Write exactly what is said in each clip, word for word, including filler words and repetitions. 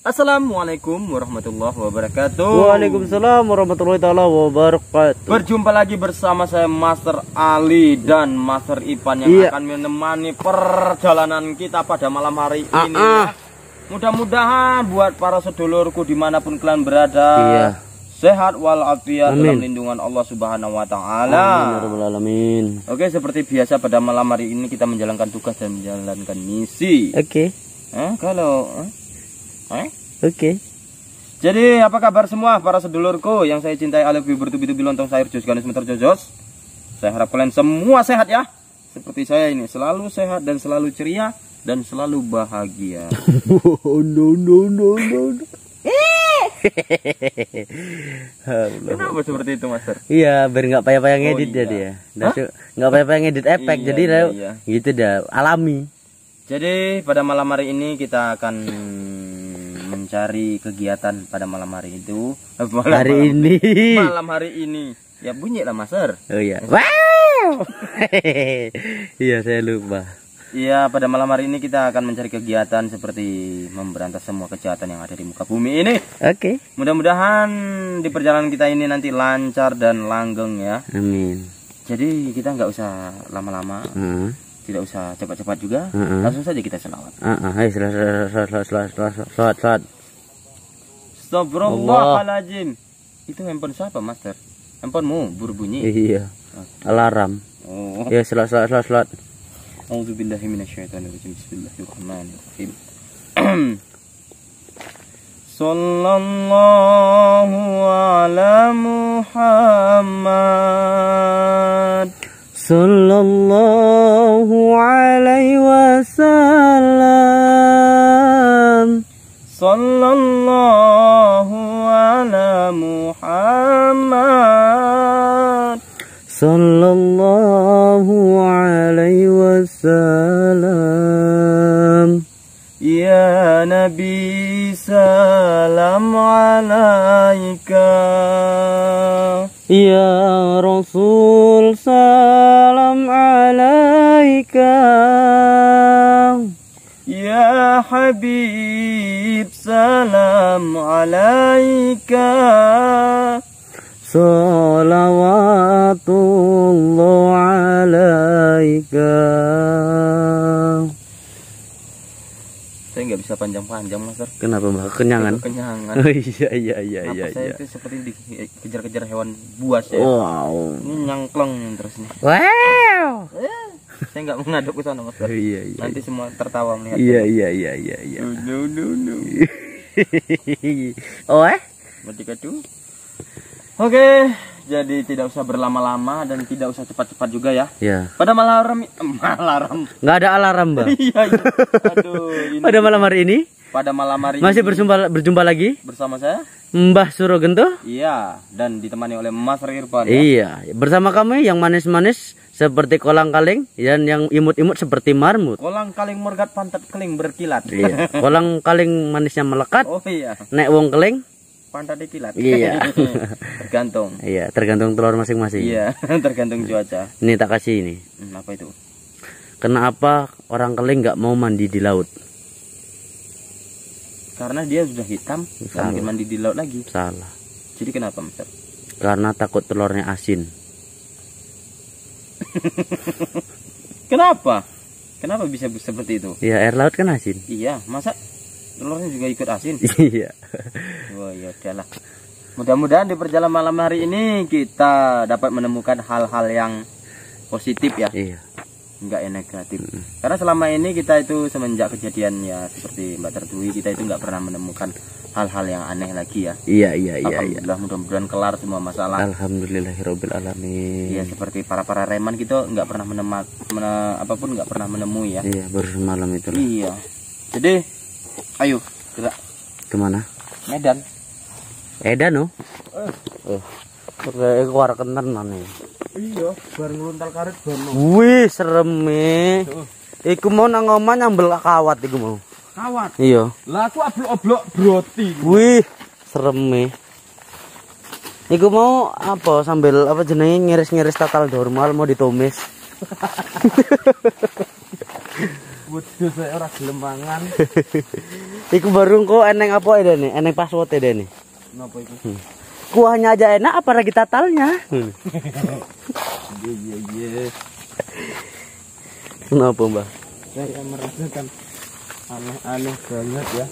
Assalamualaikum warahmatullahi wabarakatuh. Waalaikumsalam warahmatullahi taala wabarakatuh. Berjumpa lagi bersama saya Master Ali dan Master Ipan yang iya. akan menemani perjalanan kita pada malam hari ah, ini ah. ya. Mudah-mudahan buat para sedulurku dimanapun kalian berada, iya. sehat walafiat dalam lindungan Allah Subhanahu wa taala. Amin. Oke, seperti biasa pada malam hari ini kita menjalankan tugas dan menjalankan misi. Oke. Eh, kalau eh? Eh? Oke. Okay. Jadi apa kabar semua para sedulurku yang saya cintai, I love you bertubi-tubi lontong sayur jos ganis meter jojos. Saya harap kalian semua sehat ya. Seperti saya ini selalu sehat dan selalu ceria dan selalu bahagia. Oh, no no no no. no. Kenapa seperti itu, Master? Iya, biar nggak payah-payah ngedit oh, iya. jadi ya. Nggak payah-payah ngedit efek, iya, jadi iya, iya. gitu dah, alami. Jadi pada malam hari ini kita akan mencari kegiatan pada malam hari itu. Malam, hari malam, ini. Malam hari ini. Ya bunyi lah, Master. Oh iya. Wow. Iya, saya lupa. Iya, pada malam hari ini kita akan mencari kegiatan seperti memberantas semua kejahatan yang ada di muka bumi ini. Oke. Okay. Mudah-mudahan di perjalanan kita ini nanti lancar dan langgeng ya. Amin. Jadi kita nggak usah lama-lama. Uh-huh. Tidak usah cepat-cepat juga. Uh-huh. Langsung saja kita selawat. Uh-huh. Hai, selawat, selawat, selawat. Astagfirullahaladzim. Itu handphone siapa, Master? Handphonemu berbunyi. Iya. Alarm. Oh. Ya, selawat, selawat, selawat. A'udzubillahi minasyaitonirrajim. Bismillahirrahmanirrahim. Sallallahu ala Muhammad. Sallallahu alaihi wasallam. Sallallahu ala Muhammad. Sallallahu alaihi wasallam. Ya Nabi salam alaika. Ya Rasul salam alaika. Ya Habib salam alaika. Salawatullah alaika. Saya nggak bisa panjang-panjang, Master. Kenapa, Mbak? Kenyangan? Kenyangan. Oh, iya iya iya iya. Saya iya. itu seperti dikejar-kejar hewan buas ya. Wow. Ini nyangklong terus nih. Wow. Saya nggak menghadap ke sana, Master. Oh, iya, iya. Nanti semua tertawa melihat. Iya iya iya iya iya. No no no. Oh eh? Mati kadu. Oke, jadi tidak usah berlama-lama dan tidak usah cepat-cepat juga ya. Ya. Pada malam alarm. Nggak ada alarm, Bang. Iya, iya. Aduh, ini pada malam hari ini? Pada malam hari masih ini. berjumpa berjumpa lagi bersama saya, Mbah Surogento. Iya, dan ditemani oleh Mas Irfan. Ya? Iya, bersama kami yang manis-manis seperti kolang-kaling dan yang imut-imut seperti marmut. Kolang-kaling mergat pantat keling berkilat. Iya. Kolang-kaling manisnya melekat. Oh iya. Nek wong keling pantat dikilat. Iya. Tergantung. Iya, tergantung telur masing-masing. Iya, tergantung cuaca. Ini tak kasih ini. Hmm, apa itu? Kenapa orang keling nggak mau mandi di laut? Karena dia sudah hitam, nggak mungkin mandi di laut lagi. Salah. Jadi kenapa, Mister? Karena takut telurnya asin. Kenapa? Kenapa bisa seperti itu? Ya, air laut kan asin. Iya, masa telurnya juga ikut asin? Iya. Wah, ya udahlah. Mudah-mudahan di perjalanan malam hari ini kita dapat menemukan hal-hal yang positif ya. Iya. Enggak yang negatif. Mm. Karena selama ini kita itu semenjak kejadiannya seperti Mbak Tertui, kita itu nggak pernah menemukan hal-hal yang aneh lagi ya. Iya iya iya. Alhamdulillah, iya. Mudah-mudahan kelar semua masalah. Alhamdulillahirabbil alamin. Iya, seperti para para reman kita nggak pernah menemak, mene, apapun nggak pernah menemui ya. Iya, baru semalam itu. Iya. Jadi, ayo gerak. Kemana? Medan. Edan no? Eh. Oh. Kayak keluar kentenan nih. Iya, bareng ngeluntal karet bareng. Wih, sereme. Iku mau nang omah nyambel kawat iku mau. Kawat. Iya. Lah aku oblok-oblok broti. Wih, sereme. Iku mau apa sambil apa jenenge ngiris-ngiris tatal normal mau ditumis. Waduh, saya ora gelem mangan. Iku baru kok eneng apa ya nih? Eneng password ya nih. Napa iku? Hmm. Kuahnya aja enak, apa lagi tatalnya? Iya iya iya. Kenapa, Mbah? Saya merasakan aneh-aneh banget ya.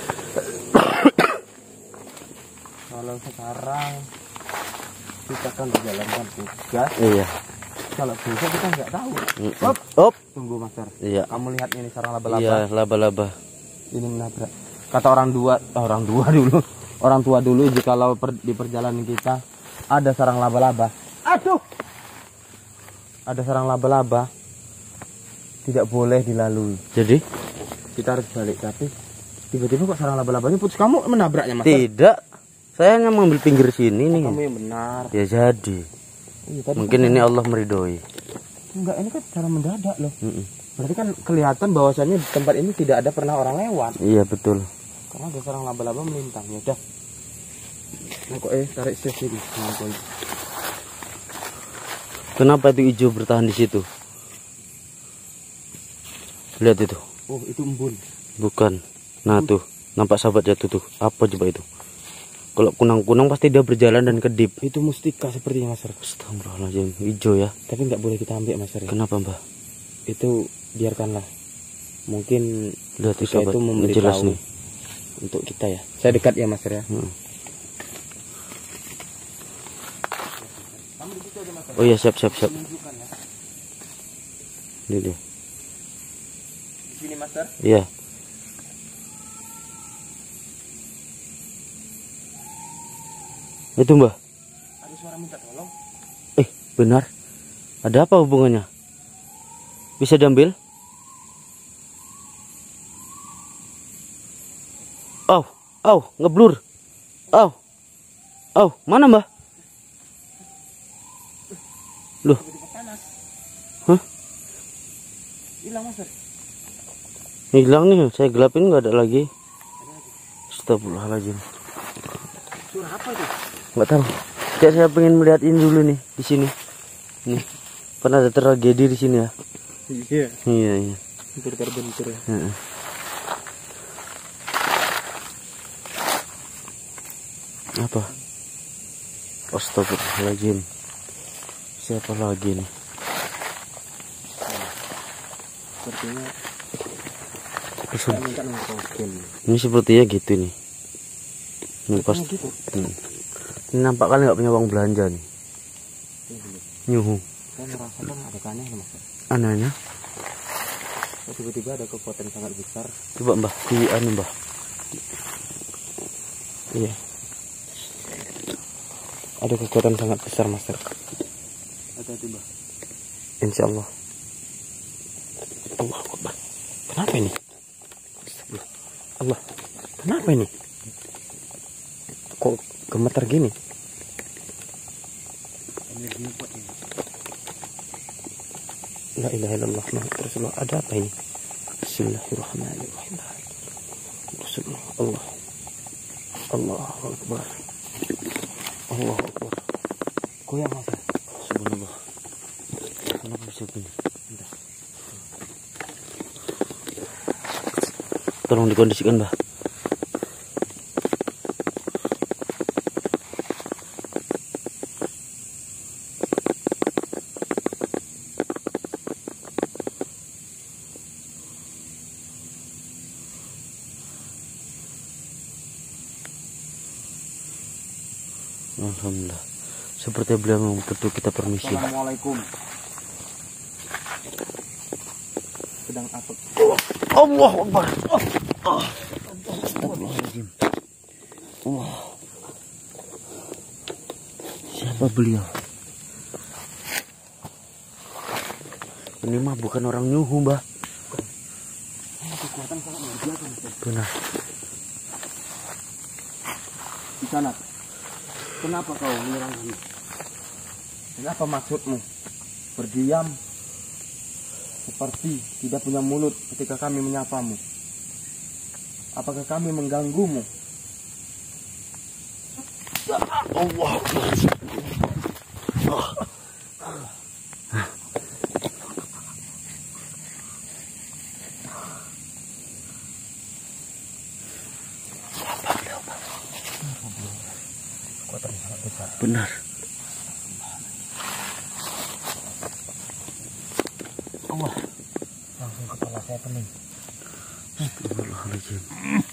Kalau sekarang kita kan menjalankan tugas. Iya. Kalau besok kita nggak tahu. Op, op. Tunggu, Master. Iya. Kamu lihat ini sarang laba-laba. Iya, laba-laba. Ini menabrak. Kata orang dua, oh, orang dua dulu. Orang tua dulu jikalau per, di perjalanan kita ada sarang laba-laba. Aduh. Ada sarang laba-laba. Tidak boleh dilalui. Jadi kita harus balik, tapi tiba-tiba kok sarang laba-labanya putus. Kamu menabraknya, Mas? Tidak. Saya hanya mengambil pinggir sini nih. Kamu yang benar. Ya jadi. Iya, tadi mungkin kan ini Allah meridhoi. Enggak, ini kan cara mendadak loh. Mm -mm. Berarti kan kelihatan bahwasannya di tempat ini tidak ada pernah orang lewat. Iya betul. Karena ada sarang laba-laba melintang. Ya udah. Nah, kok eh tarik safe ini. Kenapa itu hijau bertahan di situ? Lihat itu. Oh, itu embun. Bukan. Nah tuh, nampak sahabat jatuh tuh. Apa coba itu? Kalau kunang-kunang pasti dia berjalan dan kedip. Itu mustika sepertinya, Mas. Astagfirullahaladzim, hijau ya. Tapi nggak boleh kita ambil, Mas. Kenapa, Mbah? Itu biarkanlah. Mungkin lihat itu, itu jelas memberitahu nih untuk kita ya. Saya dekat ya, Mas ya. Hmm. Oh iya, siap siap siap. Ini dia. Di sini, Master. Iya. Itu, Mbah. Ada suara minta tolong. Eh, benar. Ada apa hubungannya? Bisa diambil? Oh, oh, ngeblur. Oh. Oh, mana, Mbah? Loh. Hah? Hilang, Master. Hilang nih, saya gelapin nggak ada lagi. Astagfirullahaladzim. Suara apa itu? Nggak tahu. Kayak saya pengen melihat ini dulu nih di sini. Nih, pernah ada tragedi di sini ya? Iya. Iya iya. Bentur-bentur ya. Heeh. Apa? Astagfirullahaladzim. Siapa lagi nih? Sepertinya Kesel. saya minta nongkokin. Ini sepertinya gitu nih. Ini pas. Gitu. Hmm. Ini nampak kali nggak punya uang belanja nih. Nyuhu. Saya merasakan ada aneh, Mas. Anehnya? Tiba-tiba ada kekuatan sangat besar. Coba, Mbah, di anu, Mbah. Iya. Ada kekuatan sangat besar, Master. Hati-hati, Mbah. Insya Allah. Allah Akbar. Kenapa ini? Allah. Kenapa ini? Kok gemetar gini? La ilaha illallah Muhammad Rasulullah. Ada apa ini? Bismillahirrahmanirrahim. Rasulullah. Allah. Allahu Akbar. Allahu Akbar. Goyang, Mas. Subhanallah. Kenapa bisa gini? Tolong dikondisikan, Mbah. Alhamdulillah. Seperti beliau membentuk kita permisi. Assalamualaikum. Sedang apa? Allah Akbar. Oh. Oh. Astagfirullahaladzim. Allah. Siapa beliau? Ini mah bukan orang nyuhu, Mbah. Kekuatan sangat luar biasa, Mas. Benar. Di sana. Kenapa kau menyerang kami? Kenapa maksudmu? Berdiam seperti tidak punya mulut ketika kami menyapamu. Apakah kami mengganggumu? Allah. Oh. kekuatan yang sangat besar. Benar. Allah, langsung kepala saya pening. Astagfirullahaladzim.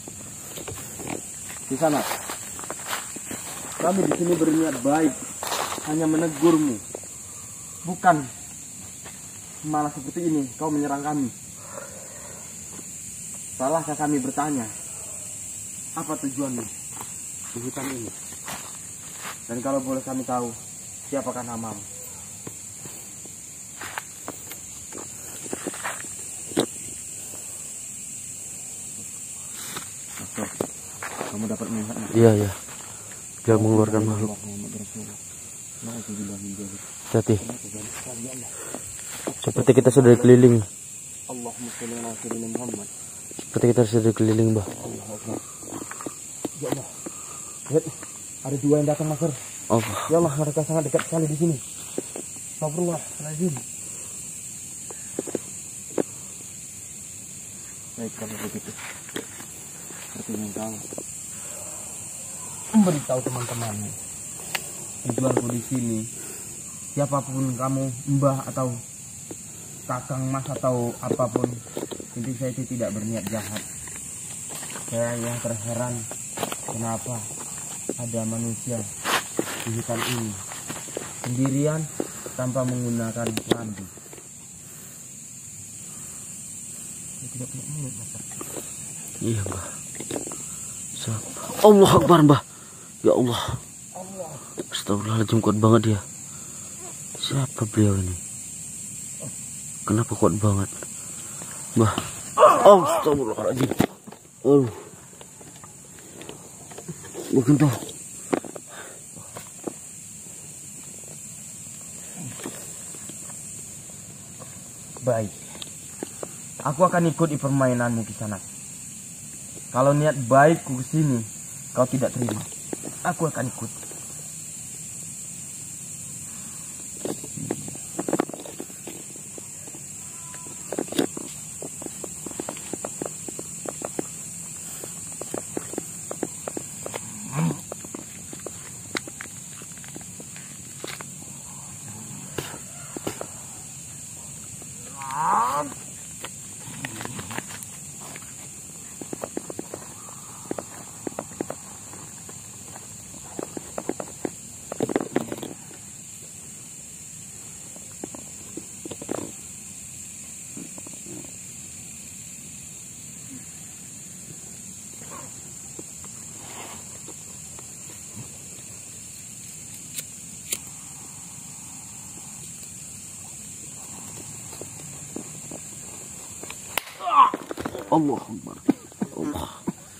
Di sana, kami di sini berniat baik, hanya menegurmu, bukan malah seperti ini kau menyerang kami. Salahkah kami bertanya, apa tujuanmu di hutan ini? Dan kalau boleh kami tahu, siapakah namamu? Dokter, kamu dapat melihatnya? Iya, iya. Dia mengeluarkan makhluk. Hati. Seperti kita sudah dikelilingi. Allahumma sholli ala sayyidina Muhammad. Seperti kita sudah dikelilingi, Mbah. Ya Allah. Lihat, ada dua yang datang, Master. Allah. Ya Allah, mereka sangat dekat sekali di sini. Astagfirullahaladzim. Baik, kalau begitu, seperti yang kau memberitahu teman-temanmu, tujuanku di sini, siapapun kamu, mbah atau kakang mas atau apapun, inti saya itu tidak berniat jahat. Saya yang terheran kenapa ada manusia di hutan ini sendirian tanpa menggunakan lampu. Dia tidak punya mulut, Mas. Iya, Mbah. Allah Akbar, Mbah. Ya Allah. Astagfirullahaladzim, kuat banget dia. Siapa beliau ini? Kenapa kuat banget? Mbah. Oh, astagfirullahaladzim. Oh. Begitu. Baik. Aku akan ikut di permainanmu di sana. Kalau niat baikku ke sini kau tidak terima, aku akan ikut. Allah Akbar. Allah.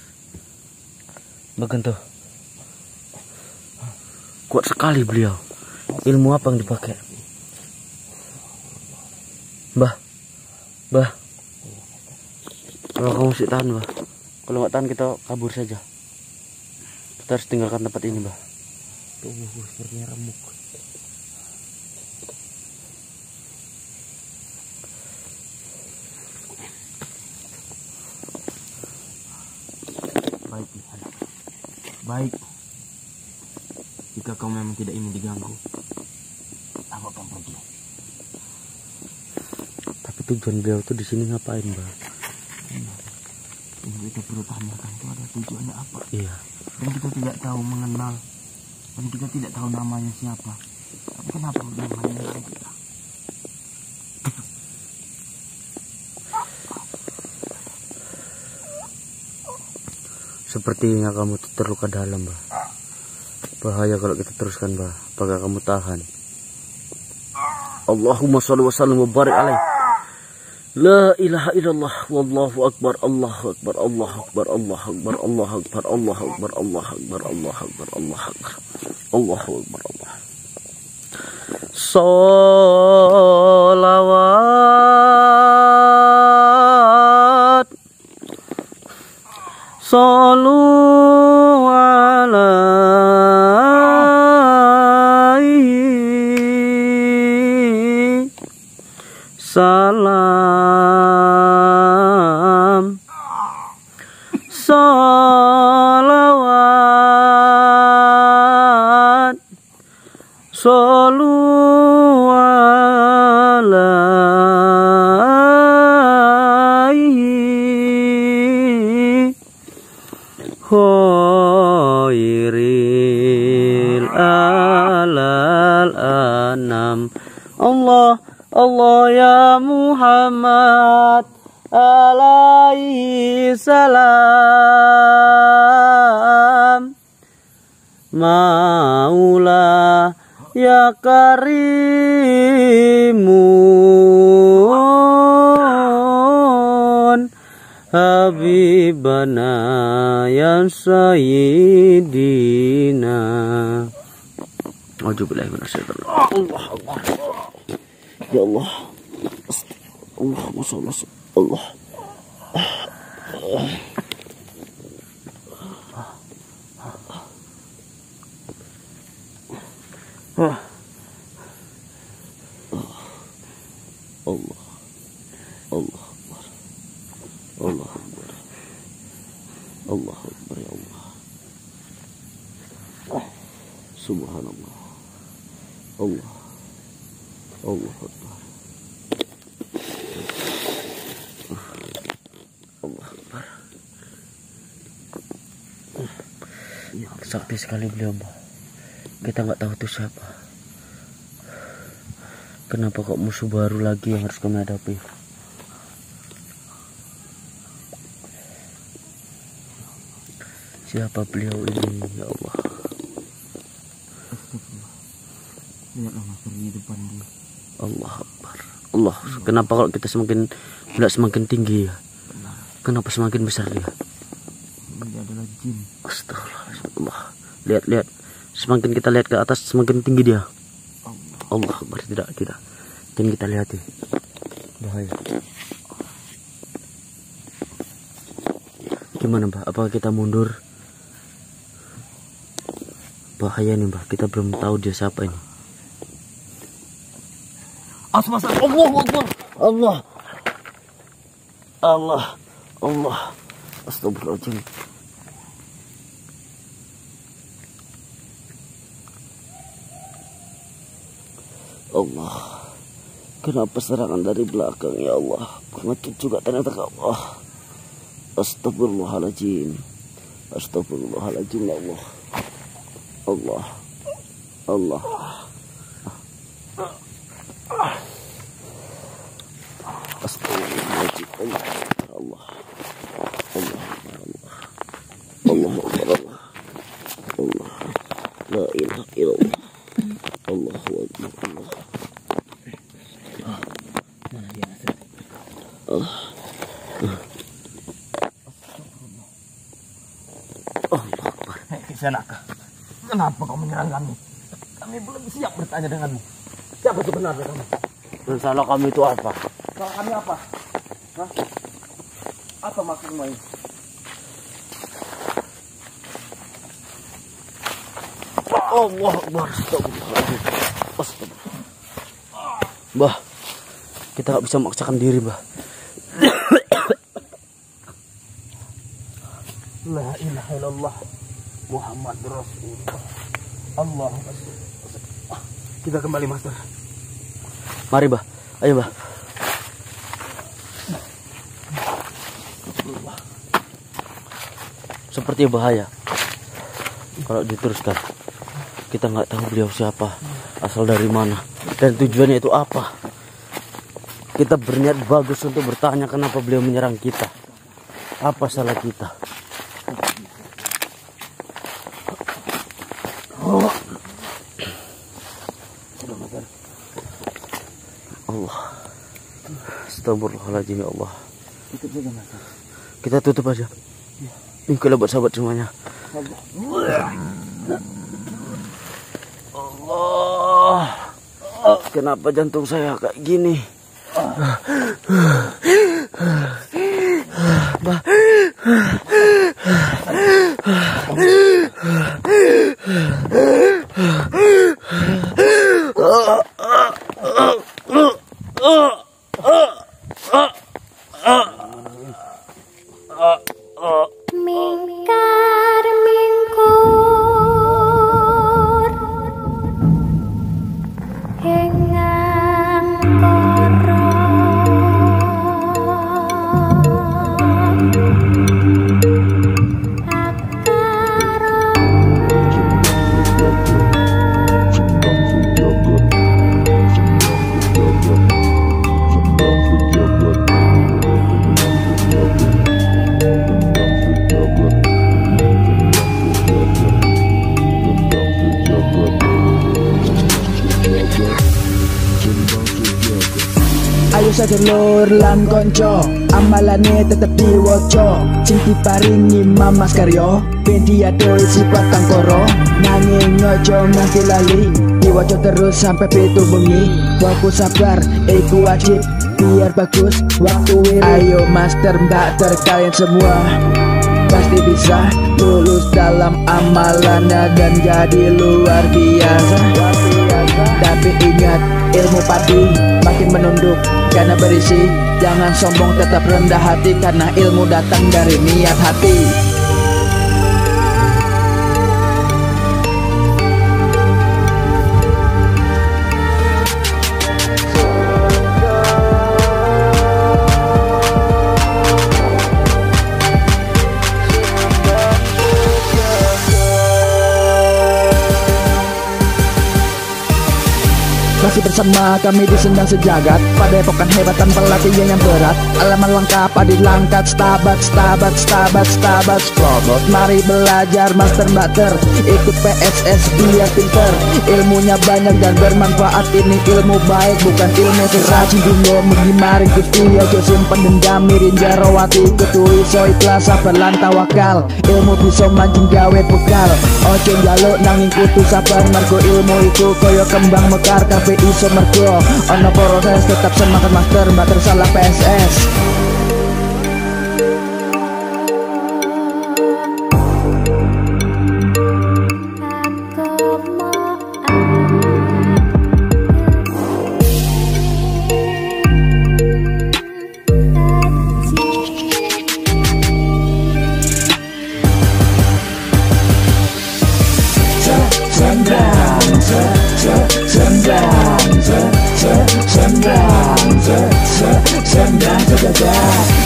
Begitu. Kuat sekali beliau. Ilmu apa yang dipakai? Mbah. Mbah. Kalau kamu masih tahan, Mbah. Kalau nggak tahan kita kabur saja. Kita harus tinggalkan tempat ini, Mbah. Tubuh sepertinya remuk. Baik, anak. Baik. Jika kau memang tidak ingin diganggu, aku akan pergi. Tapi tujuan beliau tuh di sini ngapain, Mbak? Ini kita perlu tanyakan itu ada tujuannya apa? Iya. Dan kita tidak tahu mengenal, dan kita tidak tahu namanya siapa. Tapi kenapa dia menyerang kita? Sepertinya kamu terluka dalam, Mbak. Bahaya kalau kita teruskan, Mbak. Apakah kamu tahan? Allahumma sholli wa sallim wa barik alaih. La ilaha illallah wallahu akbar. Allahu akbar. Allahu akbar. Allahu akbar. Allahu akbar. Allahu akbar. Allahu akbar. Allahu akbar. Allahu akbar. Allahu akbar. Allah. Sholawat. Sallu alaihi salam salawat Sallu alaihi khairil alal anam. Allah Allah ya Muhammad alaihi salam. Maula ya karimun habibana ya sayyidina. Auzubillahi minasyaitonir rajim. Allah Allah ya Allah. Allahumma shalli Allah. Ah. Allah Allah Akbar Allah Akbar Allah Akbar ya Allah. Ah. Subhanallah Allah Allah Akbar Allah Akbar. Sakti sekali beliau, Mbak. Kita nggak tahu itu siapa. Kenapa kok musuh baru lagi yang harus kami hadapi? Siapa beliau ini, ya Allah? Lihatlah di depan dia. Allah Akbar. Allah. Kenapa kalau kita semakin berat semakin tinggi ya? Kenapa semakin besar dia? Ini adalah jin. Astagfirullah. Lihat, lihat. Semakin kita lihat ke atas semakin tinggi dia. Allah Akbar. Tidak, tidak. Dan kita lihat ya. Bahaya. Gimana, Mbak? Apakah kita mundur? Bahaya nih, Mbak. Kita belum tahu dia siapa ini. Asma, Allah Akbar. Allah. Allah. Allah. Astagfirullahaladzim. Allah, kenapa serangan dari belakang ya Allah? Pengecut juga ternyata ke Allah. Astagfirullahaladzim. Astagfirullahaladzim ya Allah. Allah. Allah. Astagfirullahaladzim. Allah. Allah. Allah. Allah. Allah. Allah. La ilaha illallah. Allahu Akbar. Allah. Allah. Allah Akbar. Hei Kisanaka, kenapa kau menyerang kami? Kami belum siap bertanya denganmu. Siapa sebenarnya kamu? Dan salah kami itu apa? Salah kami apa? Hah? Apa maksudmu ini? Allah Akbar. Astagfirullahaladzim. Astagfirullah. Mbah, kita gak bisa memaksakan diri, Mbah. La ilaha illallah Muhammad Rasulullah. Allahumma sholli. Kita kembali, Master. Mari, Mbah. Ayo, Mbah. Seperti bahaya kalau diteruskan. Kita nggak tahu beliau siapa, asal dari mana, dan tujuannya itu apa. Kita berniat bagus untuk bertanya kenapa beliau menyerang kita. Apa salah kita? Oh. Allah. Astagfirullahaladzim ya Allah. Kita tutup aja. Ini kalau buat sahabat semuanya. Allah, kenapa jantung saya kayak gini? Bah. Mingkar mingkur sedulur lan konco, amalane tetep diwoco. Cinti paringi mamas karyo, bendi adoh sifat tangkoro. Nanging ojo nganti lali, diwoco terus sampai pitu bengi. Fokus sabar, iku wajib, biar bagus waktu wiri. Ayo master mbak ter kalian semua pasti bisa lulus dalam amalannya dan jadi luar biasa. Tapi ingat, ilmu padi makin menunduk karena berisi. Jangan sombong, tetap rendah hati karena ilmu datang dari niat hati. Masih bersama kami di Sendang Sejagat, pada epokan hebat tanpa latihan yang berat. Alaman lengkap adil langkat, stabat, stabat, stabat, stabat, strobot. Mari belajar master mater, ikut P S S biar pinter. Ilmunya banyak dan bermanfaat, ini ilmu baik bukan ilmu seracun. Dungo mengimarin gusti, ojo simpen dendam mirin jarawati. Ketui so ikhlas sabar lan tawakal, ilmu bisa mancing gawe bekal. Ojo njaluk nanging kudu sabar, margo ilmu iku koyo kembang mekar. Kafe iso mergo ono proses, tetap semangat master, mbak tersalah P S S. Sendang, sendang, sendang, sendang, sendang, sendang,